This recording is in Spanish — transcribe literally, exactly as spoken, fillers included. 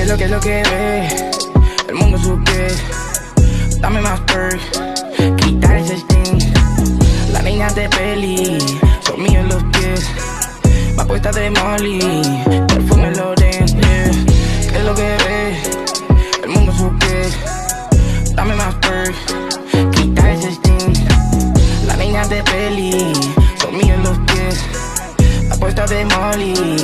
que lo que lo que ve, el mundo a sus pies. Dame más perk, quitar ese sting. La niña de peli, son míos los pies. Va puesta de Molly, perfume Loren, yeah. Que lo que ve, el mundo a sus pies. Dame más perk, quitar ese sting. La niña de peli, son míos los pies. Va puesta de Molly,